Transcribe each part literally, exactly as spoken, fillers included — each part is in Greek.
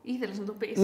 Ήθελες να το πεις.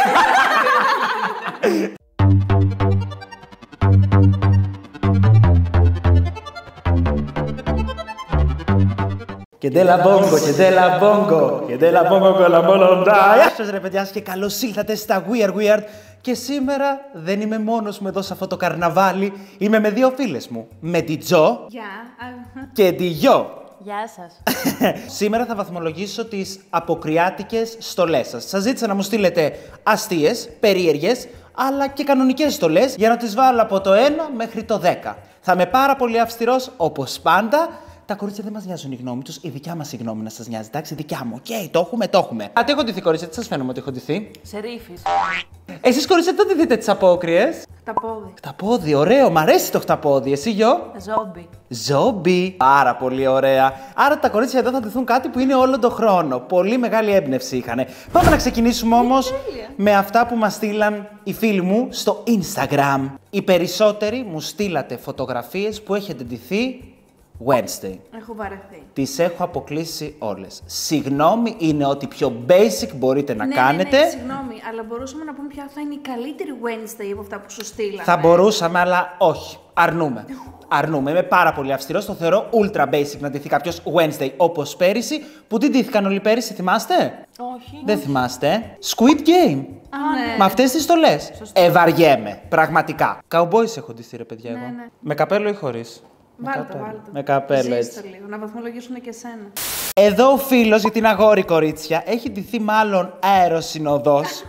Και ντέλα μπόγκο, και ντέλα μπόγκο, και ντέλα μπόγκο κολαμπολοντά. Γεια σας ρε παιδιά και καλώς ήλθατε στα Weird Weird. Και σήμερα δεν είμαι μόνος μου εδώ σε αυτό το καρναβάλι. Είμαι με δύο φίλες μου. Με την Τζο Γεια. και τη Γιο. Γεια σας. Σήμερα θα βαθμολογήσω τις αποκριάτικες στολές σας. Σας ζήτησα να μου στείλετε αστείες, περίεργες, αλλά και κανονικές στολές για να τις βάλω από το ένα μέχρι το δέκα. Θα είμαι πάρα πολύ αυστηρός, όπως πάντα. Τα κορίτσια δεν μας νοιάζουν η γνώμη τους, η δικιά μας η γνώμη να σας νοιάζει. Εντάξει, δικιά μου. Οκ, okay, το έχουμε, το έχουμε. Α, τι έχω ντυθεί, κορίτσια, τι σας φαίνομαι ότι έχω ντυθεί. Σερίφης. Εσείς, κορίτσια, δεν ντυθείτε τις απόκριες. Χταπόδι. Χταπόδι, ωραίο, μ' αρέσει το χταπόδι. Εσύ, Γιο. Ζόμπι. Ζόμπι. Πάρα πολύ ωραία. Άρα τα κορίτσια εδώ θα ντυθούν κάτι που είναι όλο τον χρόνο. Πολύ μεγάλη έμπνευση είχανε. Πάμε να ξεκινήσουμε όμως με αυτά που μας στείλαν οι φίλοι μου στο Instagram. Οι περισσότεροι μου στείλατε φωτογραφίες που έχετε ντυθεί Wednesday. Έχω βαρεθεί. Τις έχω αποκλείσει όλες. Συγγνώμη, είναι ό,τι πιο basic μπορείτε να ναι, κάνετε. Ναι, ναι, συγγνώμη, αλλά μπορούσαμε να πούμε ποια θα είναι η καλύτερη Wednesday από αυτά που σου στείλαμε. Θα μπορούσαμε, αλλά όχι. Αρνούμε. Αρνούμε. Είμαι πάρα πολύ αυστηρός. Το θεωρώ ultra basic να ντυθεί κάποιος Wednesday όπως πέρυσι. Που τι ντύθηκαν όλοι πέρυσι, θυμάστε? Όχι. Δεν θυμάστε. Squid Game. Α, ναι. Με αυτές τις στολές. Ευαριέμαι. Πραγματικά. Cowboys έχω ντυθεί, ρε παιδιά. Ναι, εγώ. ναι. Με καπέλο ή χωρίς? Βάλτε με το, καπέλο. βάλτε το. Με καπέλο, Ζήστε έτσι. λίγο, να βαθμολογήσουν και εσένα. Εδώ ο φίλος, γιατί είναι αγόρι κορίτσια, έχει ντυθεί μάλλον αεροσυνοδός.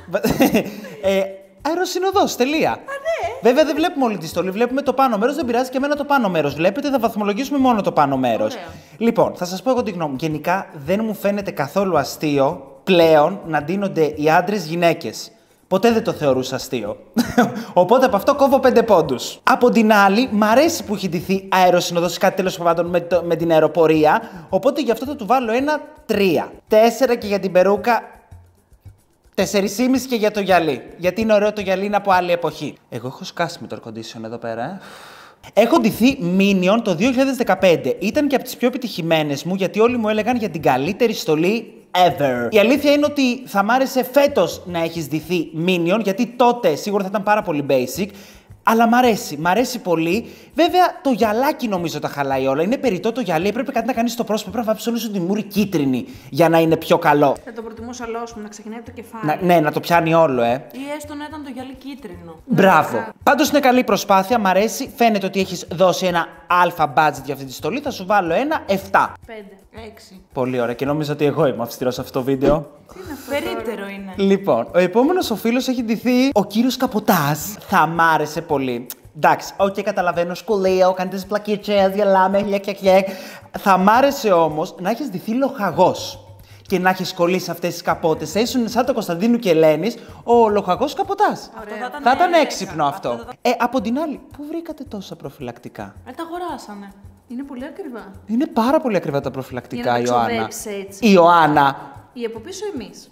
ε, αεροσυνοδός, τελεία. Α, ναι. Βέβαια δεν βλέπουμε όλη τη στολή, βλέπουμε το πάνω μέρος, δεν πειράζει και εμένα το πάνω μέρος. Βλέπετε, θα βαθμολογήσουμε μόνο το πάνω μέρος. Ωραία. Λοιπόν, θα σας πω εγώ τη γνώμη μου. Γενικά δεν μου φαίνεται καθόλου αστείο πλέον να ντύνονται οι άντρες γυναίκες. Ποτέ δεν το θεωρούσα αστείο. Οπότε από αυτό κόβω πέντε πόντους. Από την άλλη, μ' αρέσει που έχει ντυθεί αεροσυνοδός, κάτι τέλος πάντων με, το, με την αεροπορία. Οπότε γι' αυτό θα του βάλω ένα τρία. Τέσσερα και για την περούκα. Τεσσερισήμιση και για το γυαλί. Γιατί είναι ωραίο το γυαλί, είναι από άλλη εποχή. Εγώ έχω σκάσει με το air condition εδώ πέρα, ε. Έχω ντυθεί Minion το δύο χιλιάδες δεκαπέντε. Ήταν και από τις πιο επιτυχημένες μου, γιατί όλοι μου έλεγαν για την καλύτερη στολή ever. Η αλήθεια είναι ότι θα μ' άρεσε φέτος να έχεις ντυθεί Minion, γιατί τότε σίγουρα θα ήταν πάρα πολύ basic. Αλλά μ' αρέσει, μ' αρέσει πολύ. Βέβαια, το γυαλάκι νομίζω τα χαλάει όλα. Είναι περιττό το γυαλί, πρέπει κάτι να κάνεις στο πρόσωπο. Πρέπει να βάψεις όλη σου τη μούρη κίτρινη για να είναι πιο καλό. Θα το προτιμούσα λόσιμο, να ξεκινάει από το κεφάλι. Να, ναι, να το πιάνει όλο, ε. Ή έστω να ήταν το γυαλί κίτρινο. Μπράβο. Πάντως είναι καλή προσπάθεια, μ' αρέσει. Φαίνεται ότι έχεις δώσει ένα αλφα budget για αυτή τη στολή. Θα σου βάλω ένα επτά. Πέντε. Έξι. Πολύ ωραία και νομίζω ότι εγώ είμαι αυστηρός σε αυτό το βίντεο. Τι είναι αυτό? Περίπτερο είναι. Λοιπόν, ο επόμενος ο φίλος έχει ντυθεί ο κύριος Καποτάζ. Θα μ' άρεσε πολύ. Εντάξει, οκ, okay, καταλαβαίνω, σχολείο, κάνει τις πλακίτσες, γελάμε, χλιακ, χλιακ. Θα μ' άρεσε όμως να έχεις ντυθεί λοχαγός και να έχεις κολλήσει αυτές τις καπότες. Θα ήσουν σαν το Κωνσταντίνου και Ελένης, ο λοχαγός Καποτάζ. Ωραία. θα Θα ήταν ε, έξυπνο αυτό. αυτό θα- Ε, από την άλλη, πού βρήκατε τόσα προφυλακτικά? Ε, τα αγοράσανε. Είναι πολύ ακριβά. Είναι πάρα πολύ ακριβά τα προφυλακτικά, Για να τα Ιωάννα. ξοδέψεις έτσι. Η Ιωάννα. Ή από πίσω εμείς.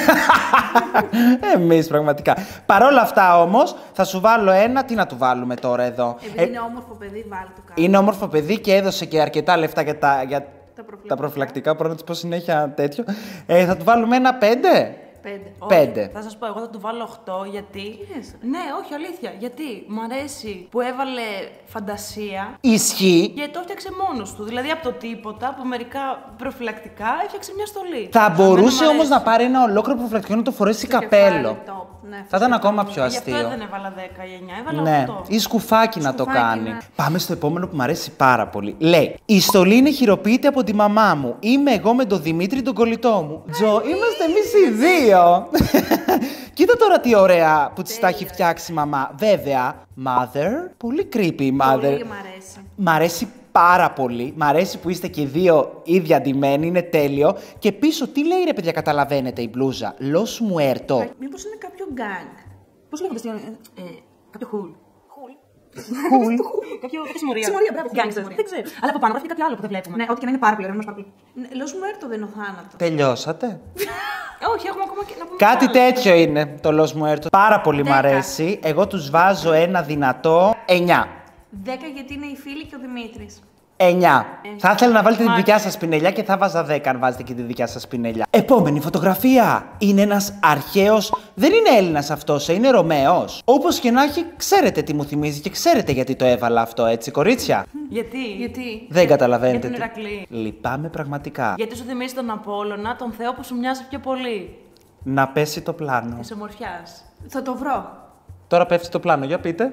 Εμείς πραγματικά. Παρ' όλα αυτά όμως, θα σου βάλω ένα. Τι να του βάλουμε τώρα εδώ? Επειδή Ε, είναι όμορφο παιδί, βάλει το κάτω. είναι όμορφο παιδί και έδωσε και αρκετά λεφτά για τα, για Τα προφυλακτικά. τα προφυλακτικά. Μπορώ να της πω συνέχεια τέτοιο. Ε, θα του βάλουμε ένα πέντε. Πέντε. Πέντε. Όχι, θα σας πω, εγώ θα του βάλω οκτώ γιατί. είσαι? Ναι, όχι, αλήθεια. Γιατί μου αρέσει που έβαλε φαντασία Ισχύει. και το έφτιαξε μόνος του. Δηλαδή από το τίποτα, από μερικά προφυλακτικά, έφτιαξε μια στολή. Θα Εμένα μπορούσε μου όμως αρέσει. να πάρει ένα ολόκληρο προφυλακτικό να το φορέσει Το καπέλο. κεφάλι, top. Ναι, Θα ήταν ακόμα πιο Γι' αυτό αστείο. δεν έβαλα δέκα ή εννιά, έβαλα Ναι, οκτώ. ή σκουφάκι να το Σκουφάκι, κάνει. ναι. Πάμε στο επόμενο που μου αρέσει πάρα πολύ. Λέει: Η στολή είναι χειροποίητη από τη μαμά μου. Είμαι εγώ με τον Δημήτρη τον κολλητό μου. Τζο, είμαστε εμείς οι δύο. Κοίτα τώρα τι ωραία που της τα έχει φτιάξει η μαμά. Βέβαια, mother, πολύ creepy η mother. Πολύ μ' αρέσει. Μ' αρέσει πάρα πολύ. Μ' αρέσει που είστε και οι δύο ίδια αντιμένοι, είναι τέλειο. Και πίσω, τι λέει ρε παιδιά, καταλαβαίνετε η μπλούζα. Los Muerto. Μήπως είναι κάποιο γκάγκ. Πώς λέγεται στην. Ε, κάποιο χουλ. Cool. Κάποιο. Συμμορία. Συμμορία, μπράβο. Gangsters. Δεν ξέρω. Αλλά από πάνω γράφει κάποιο άλλο που δεν βλέπουμε. Ναι, ό,τι και να είναι πάρα πολύ ωραίο, μας πάρα πολύ. Ναι, Los Muerto δεν είναι ο θάνατος. Τελειώσατε. Όχι, έχουμε ακόμα και να πούμε. Κάτι κι άλλα. τέτοιο είναι το Los Muerto. Πάρα πολύ μ' Δέκα. αρέσει. Εγώ τους βάζω ένα δυνατό εννιά. Δέκα γιατί είναι η φίλη και ο Δημήτρης. εννιά. Θα ήθελα να βάλετε τη δικιά σας πινελιά και θα βάζα δέκα αν βάζετε και τη δικιά σας πινελιά. Επόμενη φωτογραφία. Είναι ένας αρχαίος. Δεν είναι Έλληνας αυτός, είναι Ρωμαίος. Όπως και να έχει, ξέρετε τι μου θυμίζει και ξέρετε γιατί το έβαλα αυτό, έτσι, κορίτσια. Γιατί? Γιατί? Δεν καταλαβαίνετε. Για τον τι- Ηρακλή. Λυπάμαι πραγματικά. Γιατί σου θυμίζει τον Απόλλωνα, τον Θεό που σου μοιάζει πιο πολύ. Να πέσει το πλάνο. Τη ομορφιάς. Θα το βρω. Τώρα πέφτει το πλάνο, για πείτε.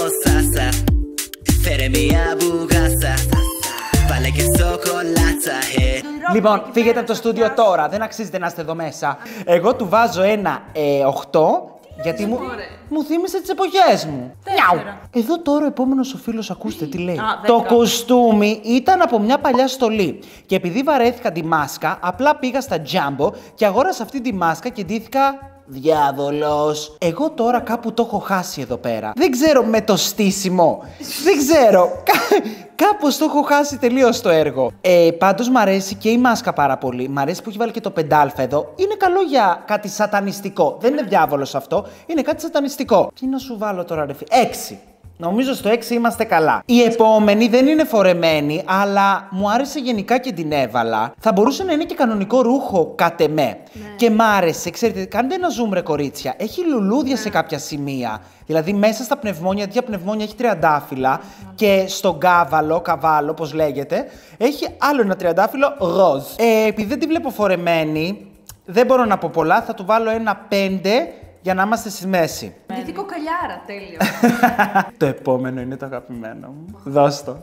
Λοιπόν, φύγετε από το στούντιο τώρα. Δεν αξίζετε να είστε εδώ μέσα. Εγώ του βάζω ένα ε, οκτώ. Γιατί μου, μου θύμισε τις εποχές μου. Τέσσερα. Εδώ τώρα ο επόμενος ο φίλος, ακούστε τι λέει. Α, Το δέκα. κοστούμι ήταν από μια παλιά στολή. Και επειδή βαρέθηκα τη μάσκα, απλά πήγα στα Jumbo και αγόρασα αυτή τη μάσκα και ντύθηκα διάβολος. Εγώ τώρα κάπου το έχω χάσει εδώ πέρα. Δεν ξέρω με το στήσιμο. Δεν ξέρω. Κάπως το έχω χάσει τελείως το έργο. Ε, πάντως μ' αρέσει και η μάσκα πάρα πολύ. Μ' αρέσει που έχει βάλει και το πεντάλφα εδώ. Είναι καλό για κάτι σατανιστικό. Δεν είναι διάβολος αυτό. Είναι κάτι σατανιστικό. Τι να σου βάλω τώρα, ρε φίλε. έξι. Νομίζω στο έξι είμαστε καλά. Η επόμενη δεν είναι φορεμένη, αλλά μου άρεσε γενικά και την έβαλα. Θα μπορούσε να είναι και κανονικό ρούχο κατ' εμέ. Ναι. Και μ' άρεσε, ξέρετε, κάντε ένα zoom ρε κορίτσια. Έχει λουλούδια ναι. σε κάποια σημεία. Δηλαδή μέσα στα πνευμόνια, αντί για πνευμόνια έχει τριαντάφυλλα. Ναι. Και στον κάβαλο, καβάλο, όπως λέγεται, έχει άλλο ένα τριαντάφυλλο ροζ. Ε, επειδή δεν τη βλέπω φορεμένη, δεν μπορώ να πω πολλά. Θα του βάλω ένα πέντε. Για να είμαστε στη μέση. Γιατί κοκαλιάρα, τέλειο. Το επόμενο είναι το αγαπημένο μου. Δώσ' το.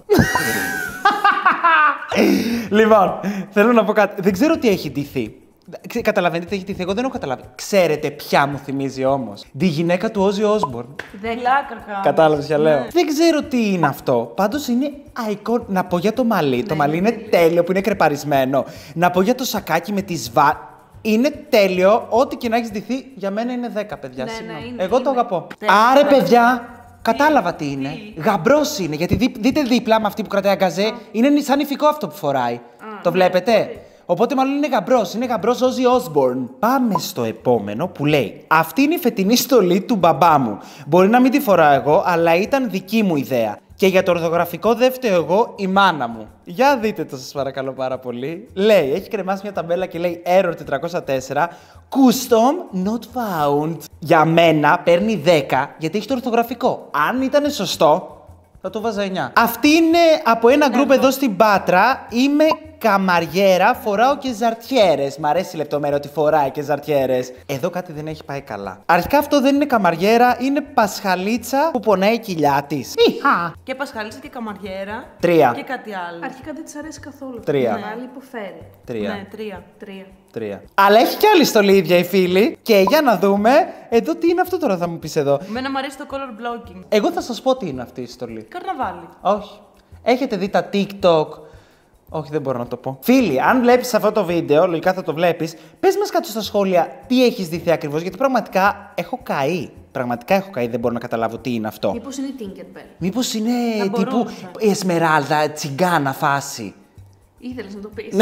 Λοιπόν, θέλω να πω κάτι. Δεν ξέρω τι έχει ντυθεί. Καταλαβαίνετε τι έχει ντυθεί. Εγώ δεν έχω καταλάβει. Ξέρετε ποια μου θυμίζει όμως. Τη γυναίκα του Όζι Όσμπορν. Δεν λάκαρχα. Κατάλαβες ποια λέω. Δεν ξέρω τι είναι αυτό. Πάντως είναι icon. Να πω για το μαλλί. Το μαλλί είναι τέλειο που είναι κρεπαρισμένο. Να πω για το σακάκι με τη σβά. Είναι τέλειο, ό,τι και να έχει ντυθεί, για μένα είναι δέκα, παιδιά. Ναι, συγγνώμη. ναι, είναι, Εγώ είναι. το αγαπώ. Τέλεια. Άρε, παιδιά, κατάλαβα τι είναι. τι? Γαμπρός είναι, γιατί δει, δείτε δίπλα με αυτή που κρατάει αγκαζέ, είναι σαν ηφικό αυτό που φοράει. Το ναι, βλέπετε. ναι. Οπότε μάλλον είναι γαμπρός, είναι γαμπρός Ozzy Osbourne. Πάμε στο επόμενο που λέει: αυτή είναι η φετινή στολή του μπαμπά μου. Μπορεί να μην τη φοράω εγώ, αλλά ήταν δική μου ιδέα. Και για το ορθογραφικό δεν φταίω εγώ, η μάνα μου. Για δείτε το, σας παρακαλώ πάρα πολύ. Λέει, έχει κρεμάσει μια ταμπέλα και λέει Error τετρακόσια τέσσερα, Custom not found. Για μένα παίρνει δέκα γιατί έχει το ορθογραφικό. Αν ήταν σωστό, θα το βάζα εννιά. Αυτή είναι από ένα γκρουπ εδώ στην Πάτρα. Είμαι καμαριέρα, φοράω και ζαρτιέρες. Μ' αρέσει η λεπτομέρεια ότι φοράει και ζαρτιέρες. Εδώ κάτι δεν έχει πάει καλά. Αρχικά αυτό δεν είναι καμαριέρα, είναι πασχαλίτσα που πονάει η κοιλιά της. Ιχα. Και πασχαλίτσα και καμαριέρα. Τρία. Και κάτι άλλο. Αρχικά δεν της αρέσει καθόλου. Τρία. Ναι. Άλλη υποφέρει. Τρία. Ναι, τρία. Τρία. Τρία. Αλλά έχει κι άλλη στολή ίδια η φίλη. Και για να δούμε, εδώ τι είναι αυτό τώρα θα μου πεις εδώ. Εμένα μου αρέσει το color blocking. Εγώ θα σας πω τι είναι αυτή η στολή. Καρναβάλι. Όχι. Έχετε δει τα TikTok. Όχι, δεν μπορώ να το πω. Φίλοι, αν βλέπεις αυτό το βίντεο, λογικά θα το βλέπεις, πες μας κάτω στα σχόλια τι έχεις δει ακριβώς, γιατί πραγματικά έχω καεί. Πραγματικά έχω καεί, δεν μπορώ να καταλάβω τι είναι αυτό. Μήπως είναι η Tinkerbell. Μήπως είναι Θα τύπου μπορούσα. η Εσμεράλδα, τσιγκάνα φάση. Ήθελες να το πεις.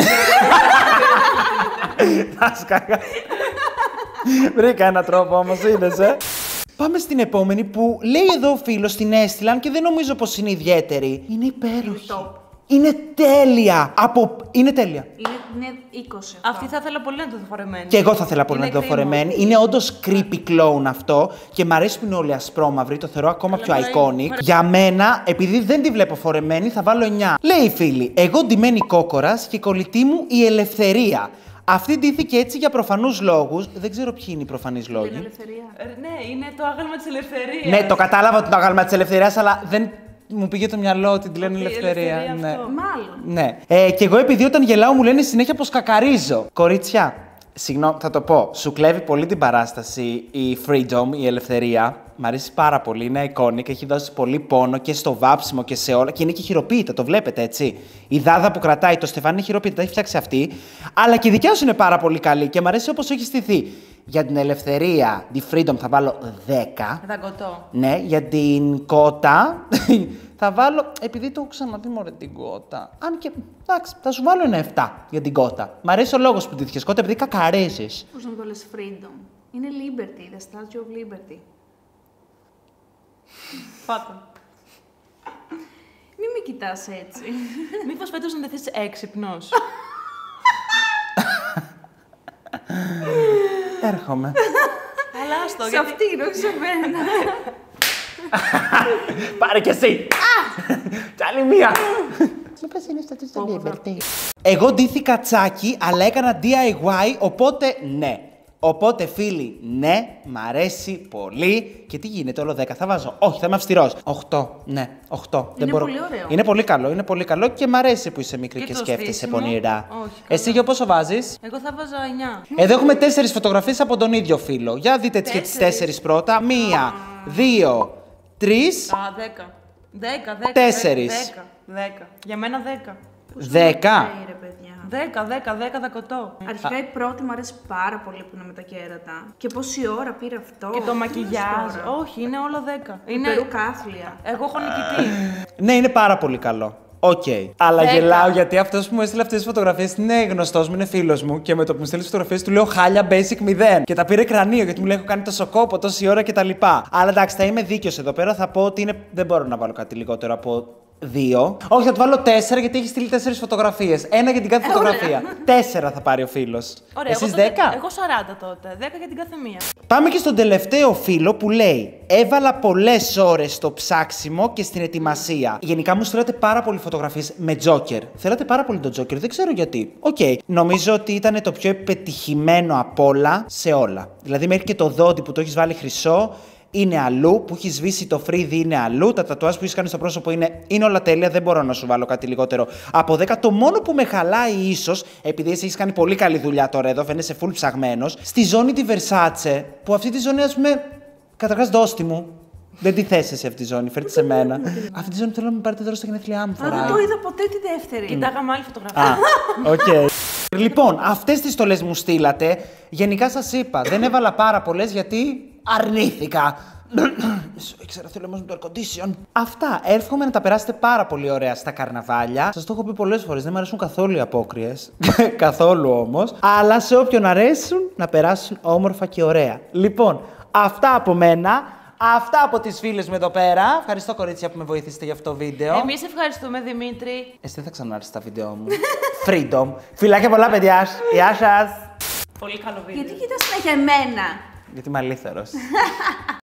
Θα σκάγα. Βρήκα έναν τρόπο όμως, είδες, ε. Πάμε στην επόμενη που λέει εδώ ο φίλος, την έστειλαν και δεν νομίζω πως είναι ιδιαίτερη. Είναι υπέροχη. top. Είναι τέλεια. Από... Είναι τέλεια. Είναι, είναι είκοσι. αυτό. Αυτή θα ήθελα πολύ να το δω φορεμένη. Και εγώ θα ήθελα πολύ Είναι να το κρίμα. φορεμένη. Είναι όντως creepy clown αυτό και μ' αρέσει που είναι όλοι ασπρόμαυροι. Το θεωρώ ακόμα πιο τώρα iconic. είναι- Για μένα, επειδή δεν τη βλέπω φορεμένη, θα βάλω εννιά. Λέει η φίλη, εγώ ντυμένη κόκορας και κολλητή μου η ελευθερία. Αυτή ντύθηκε έτσι για προφανούς λόγους. Δεν ξέρω ποιοι είναι οι προφανείς Είναι λόγοι. ελευθερία. Ε, ναι, είναι το άγαλμα της ελευθερίας. Ναι, το κατάλαβα ότι το άγαλμα της ελευθερίας, αλλά δεν μου πήγε το μυαλό ότι τη λένε Ότι η ελευθερία. ελευθερία Ναι. αυτό. Μάλλον. Ναι. Ε, και εγώ επειδή όταν γελάω μου λένε συνέχεια πως κακαρίζω. Κορίτσια, συγγνώμη, θα το πω. Σου κλέβει πολύ την παράσταση η freedom, η ελευθερία. Μ' αρέσει πάρα πολύ, είναι iconic, έχει δώσει πολύ πόνο και στο βάψιμο και σε όλα. Και είναι και χειροποίητα, το βλέπετε έτσι. Η δάδα που κρατάει το στεφάνι είναι χειροποίητα, τα έχει φτιάξει αυτή. Αλλά και η δικιά σου είναι πάρα πολύ καλή και μ' αρέσει όπως έχει στηθεί. Για την ελευθερία, τη freedom θα βάλω δέκα. Δαγκωτό. Ναι, για την κότα θα βάλω, επειδή το έχω ξαναδεί μωρέ την κότα. Αν και, εντάξει, θα σου βάλω ένα επτά για την κότα. Μ' αρέσει ο λόγος που ντύθηκες κότα, επειδή κακαρίζεις. Πώς να το λες freedom. Είναι liberty, the statue of liberty. Φάτο. Μη με με κοιτάς έτσι? Μήπως φέτος να τεθείς έξυπνος. Έρχομαι. Αλλά άστο, Σε γιατί... αυτήν, όχι σε μένα. Πάρε κι εσύ! Κι άλλη μία! Εγώ ντύθηκα τσάκι, αλλά έκανα ντι άι γουάι, οπότε ναι. Οπότε φίλοι, ναι, μ' αρέσει πολύ. Και τι γίνεται, όλο δέκα θα βάζω? Όχι, θα είμαι αυστηρός. οκτώ, ναι, οκτώ. Είναι πολύ ωραίο. Είναι πολύ καλό, είναι πολύ καλό και μ' αρέσει που είσαι μικρή Και και, το σκέφτεσαι στήσιμο. πονηρά. Όχι, Εσύ καλά. για πόσο βάζεις? Εγώ θα βάζα εννιά. Εδώ έχουμε τέσσερις φωτογραφίες από τον ίδιο φίλο. Για δείτε τις και τις τέσσερις πρώτα. Μία, δύο, τρεις, Α, δέκα. Δέκα, δέκα. Τέσσερις. Δέκα, δέκα. Για μένα δέκα. δέκα. Hey, ρε παιδιά. Δέκα, δέκα, δέκα, δεκατό. Αρχικά η πρώτη μου αρέσει πάρα πολύ που είναι με τα κέρατα. Και πόση ώρα πήρε αυτό. Και το Τι μακιγιάζ. λες τώρα? Όχι, είναι όλο δέκα. Είναι Είναι... περουκάθλια. Εγώ έχω νικητή. Ναι, είναι πάρα πολύ καλό. Οκ. Αλλά Δέκα. γελάω γιατί αυτό που μου έστειλε αυτέ τι φωτογραφίε είναι γνωστό μου, είναι φίλο μου. Και με το που μου στέλνει τι φωτογραφίε του λέω χάλια basic μηδέν. Και τα πήρε κρανίο γιατί μου λέει έχω κάνει τόσο κόπο, τόση ώρα κτλ. Αλλά εντάξει, θα είμαι δίκαιο εδώ πέρα. Θα πω ότι είναι... δεν μπορώ να βάλω κάτι λιγότερο από δύο. Όχι, θα του βάλω τέσσερα γιατί έχει στείλει τέσσερι φωτογραφίε. Ένα για την κάθε φωτογραφία. Τέσσερα θα πάρει ο φίλο. Ωραία, Εσείς εγώ, τότε- δέκα. εγώ σαράντα τότε. δέκα για την κάθε μία. Πάμε και στον τελευταίο φίλο που λέει: έβαλα πολλές ώρες στο ψάξιμο και στην ετοιμασία. Γενικά μου στείλατε πάρα πολλές φωτογραφίες με Joker. Θέλατε πάρα πολύ τον Joker, δεν ξέρω γιατί. Οκ. Okay. Νομίζω ότι ήταν το πιο επιτυχημένο απ' όλα σε όλα. Δηλαδή, μέχρι και το δόντι που το έχει βάλει χρυσό είναι αλλού, που έχει σβήσει το φρύδι είναι αλλού, τα τατουάζ που έχει κάνει στο πρόσωπο είναι, είναι όλα τέλεια, δεν μπορώ να σου βάλω κάτι λιγότερο από δέκα. Το μόνο που με χαλάει ίσως, επειδή εσύ έχει κάνει πολύ καλή δουλειά τώρα εδώ, φαίνεσαι full ψαγμένος, στη ζώνη τη Versace, που αυτή τη ζώνη, ας πούμε, καταρχάς δώστη μου. Δεν τη θες σε αυτή τη ζώνη, φέρτε σε μένα. Αυτή τη ζώνη θέλω να με πάρετε δώρο στα γενέθλιά μου. Α, δεν το είδα ποτέ τη δεύτερη. Κοιτάγαμε άλλη φωτογραφία. Α, οκ. Λοιπόν, αυτές τις στολές μου στείλατε. Γενικά σας είπα, δεν έβαλα πάρα πολλές γιατί αρνήθηκα. Ήξερα, θέλω όμως με το air condition. Αυτά. Εύχομαι να τα περάσετε πάρα πολύ ωραία στα καρναβάλια. Σας το έχω πει πολλές φορές, δεν μου αρέσουν καθόλου οι απόκριες. Καθόλου όμως. Αλλά σε όποιον αρέσουν, να περάσουν όμορφα και ωραία. Λοιπόν, αυτά από μένα. Αυτά από τις φίλες μου εδώ πέρα. Ευχαριστώ, κορίτσια, που με βοηθήσετε για αυτό το βίντεο. Εμείς ευχαριστούμε, Δημήτρη. Εσύ δεν θα ξανάρθεις στα βίντεο μου. Freedom. Φιλάκια πολλά, παιδιά. Γεια σας. Πολύ καλό βίντεο. Γιατί κοιτάς συνέχεια εμένα? Γιατί είμαι αλήθερος.